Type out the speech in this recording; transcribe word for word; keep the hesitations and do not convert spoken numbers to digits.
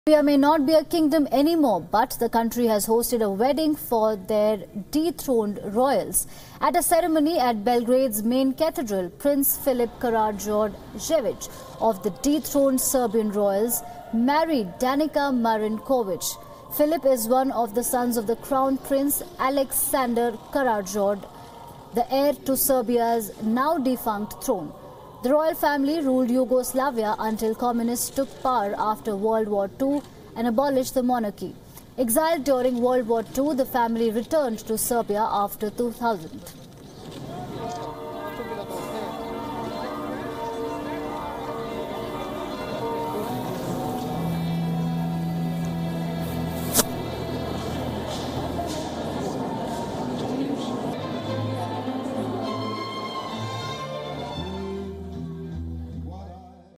Serbia may not be a kingdom anymore, but the country has hosted a wedding for their dethroned royals. At a ceremony at Belgrade's main cathedral, Prince Philip Karadjordjevic of the dethroned Serbian royals married Danica Marinkovic. Philip is one of the sons of the Crown Prince Alexander Karadjordjevic, the heir to Serbia's now defunct throne. The royal family ruled Yugoslavia until communists took power after World War Two and abolished the monarchy. Exiled during World War Two, the family returned to Serbia after two thousand.